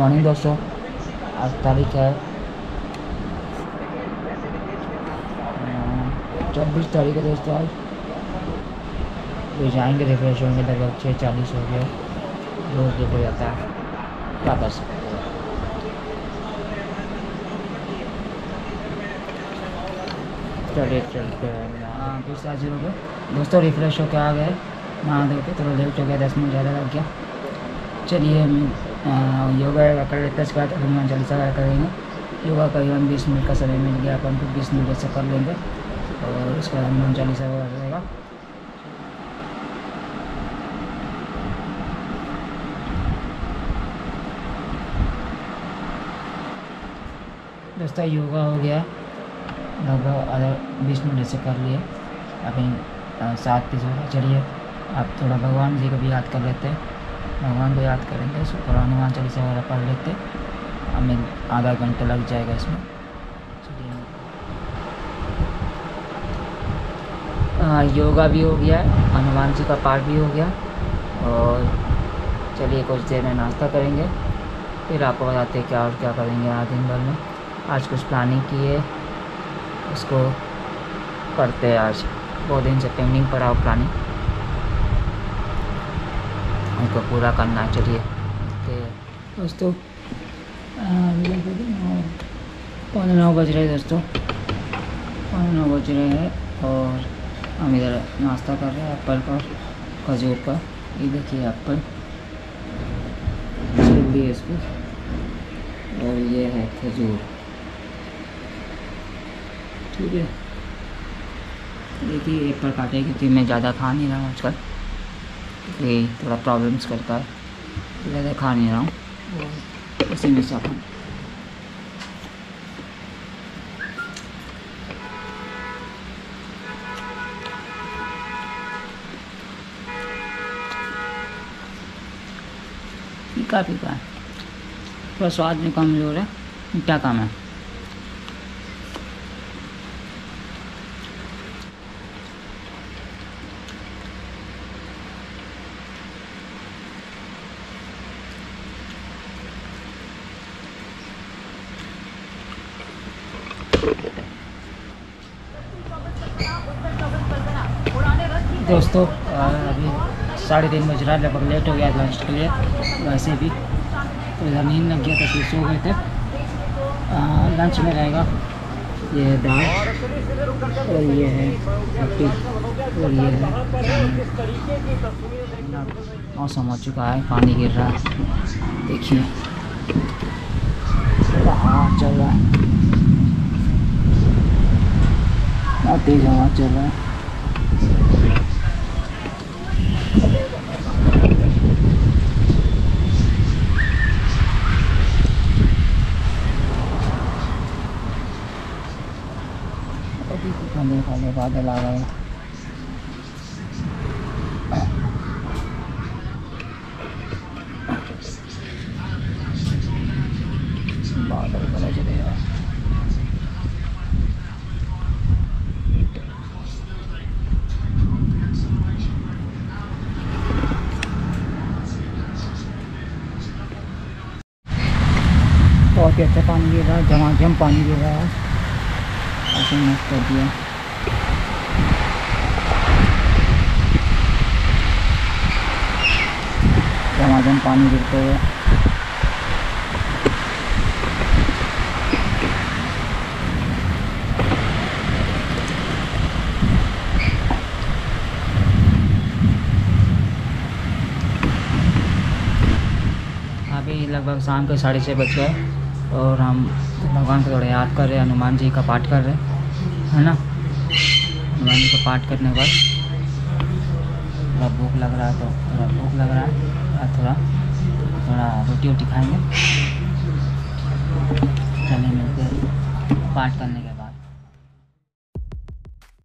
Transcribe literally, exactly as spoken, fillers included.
Morning दोस्तों। आज तारीख है चौबीस तारीख है दोस्तों। आज तो जाएंगे, रिफ्रेश होंगे, लगभग छः चालीस हो गया। रोज़ लेट हो जाता है, क्या कर सकते हैं। चलिए चलते हैं। हाँ कुछ आज हो गया दोस्तों, रिफ्रेश होकर आ गए, नहा धो के। थोड़ा लेट हो गया, दस मिनट ज़्यादा लग गया। चलिए हम योगा कर लेते हैं, इसके बाद हनुमान चालीसा करेंगे। योगा करीबन बीस मिनट का समय मिल गया अपन को, बीस मिनट से कर लेंगे और उसके बाद हनुमान चालीसा रहेगा। दोस्तों योगा हो गया, लगभग आधा बीस मिनट से कर लिए। अभी सात तीस हो गया। चलिए अब थोड़ा भगवान जी को भी याद कर लेते हैं। भगवान को याद करेंगे, उसको थोड़ा हनुमान चालीसा वगैरह पढ़ लेते, हमें आधा घंटा लग जाएगा इसमें। चलिए योगा भी हो गया, हनुमान जी का पाठ भी हो गया और चलिए कुछ देर में नाश्ता करेंगे, फिर आपको बताते हैं क्या और क्या करेंगे आज दिन भर में। आज कुछ प्लानिंग की है, उसको करते हैं। आज बहुत दिन से पेंडिंग पड़ा हो प्लानिंग, उनको पूरा करना। चलिए दोस्तों, पौने नौ बज रहे हैं दोस्तों, पौने नौ बज रहे हैं और हम इधर नाश्ता कर रहे हैं एप्पल का, खजूर का। ये देखिए एप्पल छिल भी है इसको, और ये है खजूर। ठीक है, देखिए एप्पल काटे क्योंकि मैं ज़्यादा खा नहीं रहा हूँ आजकल, क्योंकि थोड़ा प्रॉब्लम्स करता है, ज़्यादा खा नहीं रहा हूँ, उसी में से अपन फीका फीका है, थोड़ा स्वाद में कमज़ोर है, मीठा कम है। दोस्तों अभी साढ़े तीन बज रहा है, लगभग लेट हो गया लंच के लिए। वैसे भी तो इधर नींद लग गया था, फिर सो गए थे। लंच में रहेगा ये है दाल और ये है रोटी और ये है। मौसम हो चुका है, पानी गिर रहा है, देखिए हवा चल रहा है, बहुत तेज हवा चल रहा है। खाने खाने बादल आ गए, बादल बने चले हैं। बहुत ही अच्छा पानी गिर रहा है, झमाझम पानी गिर रहा है, ऐसे मस्त कर दिया। झमाझम पानी गिरते हुए अभी लगभग शाम के साढ़े छः बज गए और हम भगवान को थोड़ा याद कर रहे हैं, हनुमान जी का पाठ कर रहे हैं, है ना। हनुमान जी का पाठ करने के बाद थोड़ा भूख लग रहा है, तो थोड़ा भूख लग रहा है, थोड़ा थोड़ा रोटी वोटी खाएंगे, चलिए मिलते हैं पाठ करने के बाद।